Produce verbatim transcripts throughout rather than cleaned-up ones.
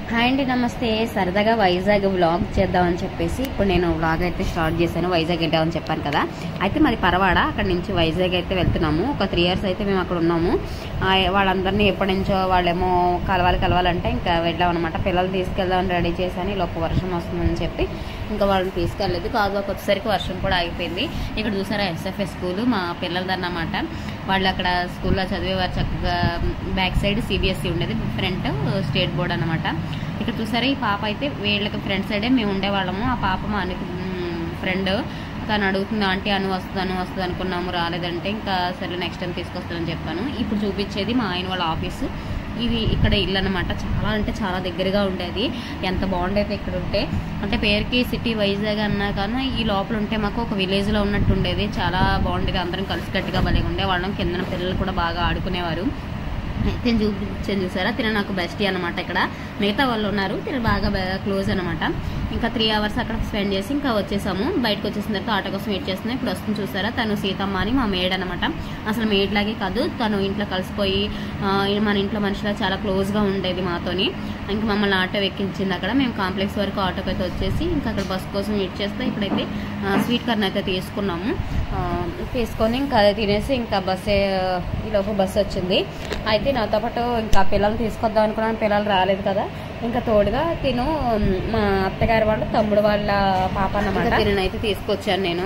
Hi అండి, నమస్తే. సరదాగా వైజాగ్ వ్లాగ్ చేద్దామని చెప్పేసి ఇప్పుడు నేను వ్లాగ్ అయితే స్టార్ట్ చేశాను. వైజాగ్ వెళ్ళామని చెప్పాను కదా, అయితే మాది పరవాడ. అక్కడ నుంచి వైజాగ్ అయితే వెళ్తున్నాము. ఒక త్రీ ఇయర్స్ అయితే మేము అక్కడ ఉన్నాము. వాళ్ళందరినీ ఎప్పటి నుంచో వాళ్ళేమో కలవాలి కలవాలంటే ఇంకా వెళ్ళామన్నమాట. పిల్లలు తీసుకెళ్దామని రెడీ చేశాను. లోపు వర్షం వస్తుందని చెప్పి ఇంకా వాళ్ళని తీసుకెళ్ళలేదు. కాదు వచ్చేసరికి వర్షం కూడా ఆగిపోయింది. ఇక్కడ చూసారా ఎస్ఎఫ్ఎస్ స్కూల్ మా పిల్లలదన్నమాట. వాళ్ళు అక్కడ స్కూల్లో చదివేవారు. చక్కగా బ్యాక్ సైడ్ సిబిఎస్ఈ ఉండేది, ఫ్రంట్ స్టేట్ బోర్డ్ అనమాట. ఇక్కడ చూసారా ఈ పాప అయితే వీళ్ళకి ఫ్రంట్ సైడే మేము ఉండేవాళ్ళము. ఆ పాప మా అన్నకి ఫ్రెండ్, తను అడుగుతుంది ఆంటీ అను వస్తుంది అను వస్తుంది అనుకున్నాము, రాలేదంటే ఇంకా సరే నెక్స్ట్ టైం తీసుకొస్తానని చెప్పాను. ఇప్పుడు చూపించేది మా ఆయన వాళ్ళ ఆఫీసు. ఇది ఇక్కడ ఇల్లు అనమాట. చాలా అంటే చాలా దగ్గరగా ఉండేది. ఎంత బాగుండేది ఇక్కడ ఉంటే. అంటే పేరుకి సిటీ వైజాగ్ అన్నా కానీ ఈ లోపల ఉంటే మాకు ఒక విలేజ్లో ఉన్నట్టు ఉండేది. చాలా బాగుండేది. అందరం కలిసికట్టుగా భలే ఉండేవాళ్ళం. కిందన పిల్లలు కూడా బాగా ఆడుకునేవారు. తిని చూపించాను చూసారా, తిన నాకు బెస్టీ అనమాట. ఇక్కడ మిగతా వాళ్ళు ఉన్నారు, తిన బాగా క్లోజ్ అనమాట. ఇంకా త్రీ అవర్స్ అక్కడ స్పెండ్ చేసి ఇంకా వచ్చేసాము. బయటకు వచ్చేసిన తర్వాత ఆటో కోసం వెయిట్ చేస్తున్నాం. ఇప్పుడు వస్తుంది చూసారా, తను సీతమ్మ అని మా మేడ్ అనమాట. అసలు మేడ్ లాగే కాదు, తను ఇంట్లో కలిసిపోయి మన ఇంట్లో మనిషిలా చాలా క్లోజ్గా ఉండేది మాతోని. ఇంకా మమ్మల్ని ఆటో ఎక్కించింది అక్కడ. మేము కాంప్లెక్స్ వరకు ఆటోకి అయితే వచ్చేసి ఇంకా అక్కడ బస్ కోసం వెయిట్ చేస్తే ఇప్పుడైతే స్వీట్ కార్న్ అయితే తీసుకున్నాము. తీసుకొని ఇంకా తినేసి ఇంకా బస్సే ఈలోపు బస్సు వచ్చింది. అయితే నాతో పాటు ఇంకా పిల్లలు తీసుకొద్దాం అనుకున్నాను. పిల్లలు రాలేదు కదా, ఇంకా తోడుగా తిను మా అత్తగారి వాళ్ళు తమ్ముడు వాళ్ళ పాప అన్నమాట. తినైతే తీసుకొచ్చాను నేను.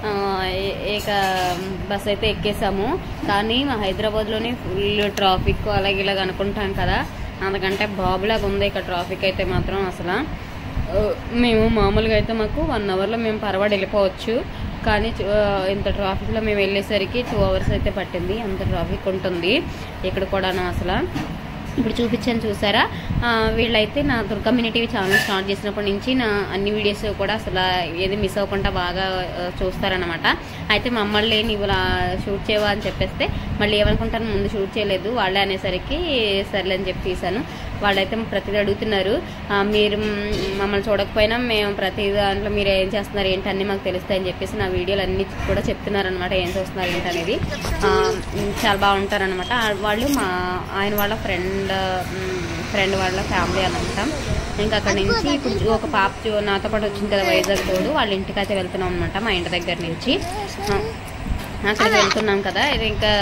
ఇక బస్ అయితే ఎక్కేసాము. కానీ మా హైదరాబాద్లోనే ఫుల్ ట్రాఫిక్ అలాగే ఇలాగ అనుకుంటాం కదా, అందుకంటే బాబులాగా ఉంది ఇక్కడ ట్రాఫిక్ అయితే మాత్రం. అసలు మేము మామూలుగా అయితే మాకు వన్ అవర్లో మేము పరవాడ వెళ్ళిపోవచ్చు, కానీ ఇంత ట్రాఫిక్లో మేము వెళ్ళేసరికి టూ అవర్స్ అయితే పట్టింది. అంత ట్రాఫిక్ ఉంటుంది ఇక్కడ కూడాను. అసలు ఇప్పుడు చూపించాను చూసారా, వీళ్ళైతే నా దుర్గమ్యూనిటీ ఛానల్ స్టార్ట్ చేసినప్పటి నుంచి నా అన్ని వీడియోస్ కూడా అసలు ఏది మిస్ అవ్వకుండా బాగా చూస్తారనమాట. అయితే మమ్మల్ని నీవు షూట్ చేయవా అని చెప్పేస్తే మళ్ళీ ఏమనుకుంటాను, ముందు షూట్ చేయలేదు వాళ్ళే అనేసరికి సర్లే అని చెప్పి తీశాను. వాళ్ళైతే ప్రతిదీ అడుగుతున్నారు, మీరు మమ్మల్ని చూడకపోయినా మేము ప్రతి దాంట్లో మీరు ఏం చేస్తున్నారు ఏంటి అన్నీ మాకు తెలుస్తాయని చెప్పేసి నా వీడియోలు అన్నీ కూడా చెప్తున్నారనమాట. ఏం చూస్తున్నారు ఏంటి అనేది. చాలా బాగుంటారనమాట. వాళ్ళు మా ఆయన వాళ్ళ ఫ్రెండ్ ఫ్రెండ్ వాళ్ళ ఫ్యామిలీ అనమాట. ఇంకా అక్కడ నుంచి ఇప్పుడు ఒక పాప నాతో పాటు వచ్చింది కదా వైజాగ్ తోడు, వాళ్ళ ఇంటికి అయితే వెళ్తున్నాం అనమాట. మా ఇంటి దగ్గర నుంచి అక్కడికి వెళ్తున్నాం కదా. ఇది ఇంకా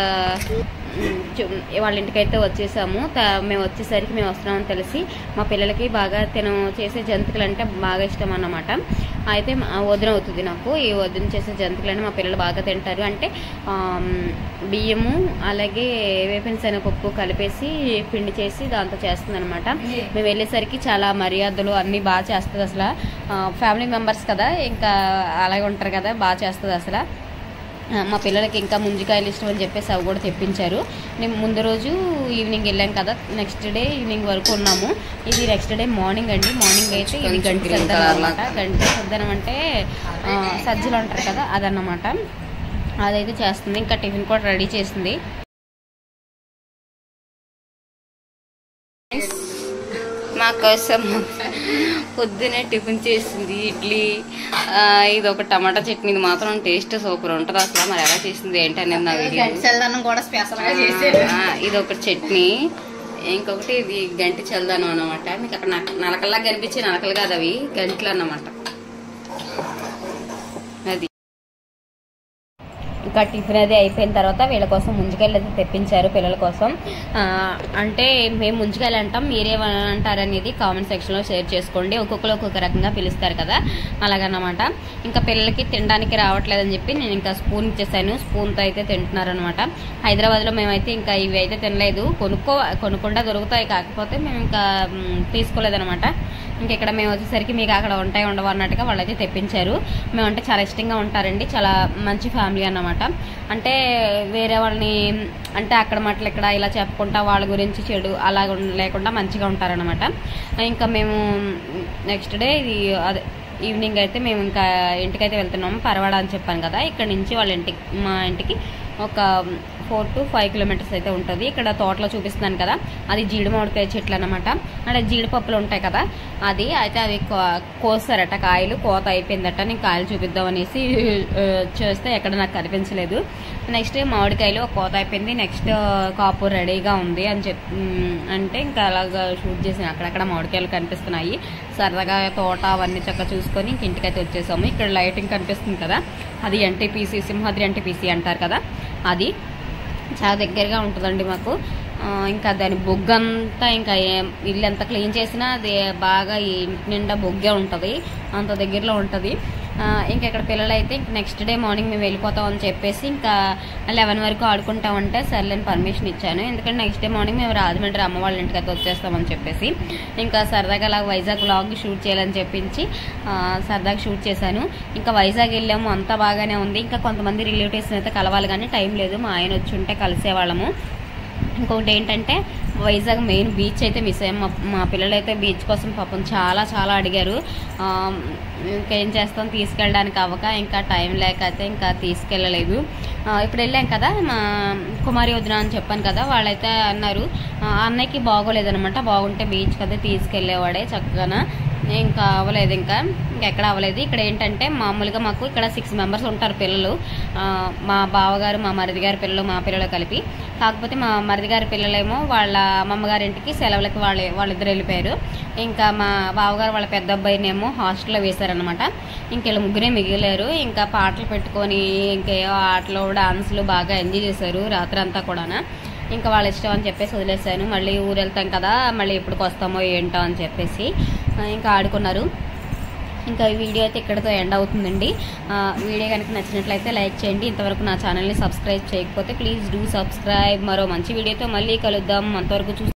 వాళ్ళ ఇంటికైతే వచ్చేసాము. మేము వచ్చేసరికి మేము వస్తున్నామని తెలిసి మా పిల్లలకి బాగా తిను చేసే జంతికలు అంటే బాగా ఇష్టం అన్నమాట. అయితే వదిన అవుతుంది నాకు. ఈ వదిన చేసే జంతికలు అంటే మా పిల్లలు బాగా తింటారు. అంటే బియ్యము అలాగే వేపిన శనగపప్పు కలిపేసి పిండి చేసి దాంతో చేస్తుంది అనమాట. మేము వెళ్ళేసరికి చాలా మర్యాదలు అన్నీ బాగా చేస్తుంది. అసలు ఫ్యామిలీ మెంబర్స్ కదా, ఇంకా అలాగే ఉంటారు కదా, బాగా చేస్తుంది అసలు. మా పిల్లలకి ఇంకా ముంజికాయలు ఇష్టం అని చెప్పేసి అవి కూడా తెప్పించారు. మేము ముందు రోజు ఈవినింగ్ వెళ్ళాం కదా, నెక్స్ట్ డే ఈవినింగ్ వరకు ఉన్నాము. ఇది నెక్స్ట్ డే మార్నింగ్ అండి. మార్నింగ్ అయితే ఇది గంటి సద్దనం అనమాట. గంటి సద్దనం అంటే సజ్జలు అంటారు కదా, అదన్నమాట. అదైతే చేస్తుంది. ఇంకా టిఫిన్ కూడా రెడీ చేసింది. మా కోసం పొద్దునే టిఫిన్ చేసింది ఇడ్లీ, ఇది ఒక టమాటా చట్నీ. ఇది మాత్రం టేస్ట్ సూపర్ ఉంటుంది అసలు. మరి ఎలా చేసింది ఏంటి అనేది నా వీడియో. ఇది ఒక చట్నీ, ఇంకొకటి ఇది గంటి చల్దాను అనమాట. మీకు అక్కడ నలకల్లా కనిపించే నలకలు కాదు, అవి గంటలు అన్నమాట. అది ఇంకా టిఫిన్ అది అయిపోయిన తర్వాత వీళ్ళ కోసం ముంజికాయలు అయితే తెప్పించారు పిల్లల కోసం. అంటే మేము ముంజికాయలు అంటాం, మీరేమంటారు అనేది కామెంట్ సెక్షన్లో షేర్ చేసుకోండి. ఒక్కొక్కరు ఒక్కొక్క రకంగా పిలుస్తారు కదా, అలాగన్నమాట. ఇంకా పిల్లలకి తినడానికి రావట్లేదని చెప్పి నేను ఇంకా స్పూన్ ఇచ్చేసాను. స్పూన్తో అయితే తింటున్నారు అనమాట. హైదరాబాద్లో మేమైతే ఇంకా ఇవి అయితే తినలేదు. కొనుక్కో కొనుక్కుండా దొరుకుతాయి, కాకపోతే మేము ఇంకా తీసుకోలేదనమాట. ఇంక ఇక్కడ మేము వచ్చేసరికి మీకు అక్కడ ఉంటాయి ఉండవు అన్నట్టుగా వాళ్ళైతే తెప్పించారు. మేమంటే చాలా ఇష్టంగా ఉంటారండి, చాలా మంచి ఫ్యామిలీ అన్నమాట. అంటే వేరే వాళ్ళని అంటే అక్కడ మాటలు ఇక్కడ ఇలా చెప్పుకుంటా వాళ్ళ గురించి చెడు అలా లేకుండా మంచిగా ఉంటారనమాట. ఇంకా మేము నెక్స్ట్ డే ఇది అదే ఈవినింగ్ అయితే మేము ఇంకా ఇంటికైతే వెళ్తున్నాము. పరవాడ అని చెప్పాను కదా, ఇక్కడ నుంచి వాళ్ళ ఇంటికి మా ఇంటికి ఒక ఫోర్ టు ఫైవ్ కిలోమీటర్స్ అయితే ఉంటుంది. ఇక్కడ తోటలో చూపిస్తున్నాను కదా, అది జీడి మామిడికాయ చెట్లు అనమాట. అంటే జీడిపప్పులు ఉంటాయి కదా, అది అయితే అవి కోస్తారట, కాయలు కోత అయిపోయిందట. నేను కాయలు చూపిద్దాం అనేసి చేస్తే ఎక్కడ నాకు కనిపించలేదు. నెక్స్ట్ మామిడికాయలు కోత అయిపోయింది, నెక్స్ట్ కాపు రెడీగా ఉంది అని చెప్పి అంటే ఇంకా అలాగా షూట్ చేసిన అక్కడక్కడ మామిడికాయలు కనిపిస్తున్నాయి. సరదాగా తోట అవన్నీ చక్కగా చూసుకొని ఇంక ఇంటికైతే వచ్చేసాము. ఇక్కడ లైటింగ్ కనిపిస్తుంది కదా, అది ఎన్టీపీసీ, సింహాద్రి ఎన్టీపీసీ అంటారు కదా, అది చాలా దగ్గరగా ఉంటుందండి మాకు. ఇంకా దాని బొగ్గంతా ఇంకా ఇల్లు ఎంత క్లీన్ చేసినా అది బాగా ఇంటి నిండా బొగ్గే ఉంటుంది, అంత దగ్గరలో ఉంటుంది. ఇంకా ఇక్కడ పిల్లలు అయితే ఇంక నెక్స్ట్ డే మార్నింగ్ మేము వెళ్ళిపోతాం అని చెప్పేసి ఇంకా లెవెన్ వరకు ఆడుకుంటామంటే సర్లేని పర్మిషన్ ఇచ్చాను. ఎందుకంటే నెక్స్ట్ డే మార్నింగ్ మేము రాజమండ్రి అమ్మ వాళ్ళ ఇంటికి అయితే వచ్చేస్తామని చెప్పేసి ఇంకా సరదాగా అలా వైజాగ్ వ్లాగ్ షూట్ చేయాలని చెప్పించి సరదాగా షూట్ చేశాను. ఇంకా వైజాగ్ వెళ్ళాము, అంతా బాగానే ఉంది. ఇంకా కొంతమంది రిలేటివ్స్ని అయితే కలవాలి కానీ టైం లేదు, మా ఆయన వచ్చి ఉంటే కలిసేవాళ్ళము. ఇంకొకటి ఏంటంటే వైజాగ్ మెయిన్ బీచ్ అయితే మిస్ అయ్యాం. మా పిల్లలు అయితే బీచ్ కోసం పాపం చాలా చాలా అడిగారు. ఇంకేం చేస్తాం, తీసుకెళ్ళడానికి అవ్వక ఇంకా టైం లేక అయితే ఇంకా తీసుకెళ్ళలేదు. ఇప్పుడు వెళ్ళాం కదా, మా కుమారి వదిన అని చెప్పాను కదా, వాళ్ళైతే అన్నారు అన్నయ్యకి బాగోలేదనమాట, బాగుంటే బీచ్కి అయితే తీసుకెళ్ళేవాడే చక్కగా. ఇంకా అవ్వలేదు, ఇంకా ఇంకెక్కడ అవ్వలేదు. ఇక్కడ ఏంటంటే మామూలుగా మాకు ఇక్కడ సిక్స్ మెంబర్స్ ఉంటారు పిల్లలు, మా బావగారు, మా మరిది గారి పిల్లలు, మా పిల్లలు కలిపి. కాకపోతే మా మరిది గారి పిల్లలేమో వాళ్ళ అమ్మమ్మగారింటికి సెలవులకి వాళ్ళ వాళ్ళిద్దరు వెళ్ళిపోయారు. ఇంకా మా బావగారు వాళ్ళ పెద్ద అబ్బాయినేమో హాస్టల్లో వేశారనమాట. ఇంకెళ్ళి ముగ్గురే మిగిలారు. ఇంకా పాటలు పెట్టుకొని ఇంకా ఆటలు డాన్సులు బాగా ఎంజాయ్ చేశారు రాత్రి అంతా కూడా. ఇంకా వాళ్ళ ఇష్టం అని చెప్పేసి వదిలేసాను. మళ్ళీ ఊరు వెళ్తాం కదా, మళ్ళీ ఎప్పుడుకి వస్తామో ఏంటో అని చెప్పేసి ఇంకా ఆడుకున్నారు. ఇంకా ఈ వీడియో అయితే ఇక్కడితో ఎండ్ అవుతుందండి. వీడియో కనుక నచ్చినట్లయితే లైక్ చేయండి. ఇంతవరకు నా ఛానల్ని సబ్స్క్రైబ్ చేయకపోతే ప్లీజ్ డూ సబ్స్క్రైబ్. మరో మంచి వీడియోతో మళ్ళీ కలుద్దాం. అంతవరకు చూసి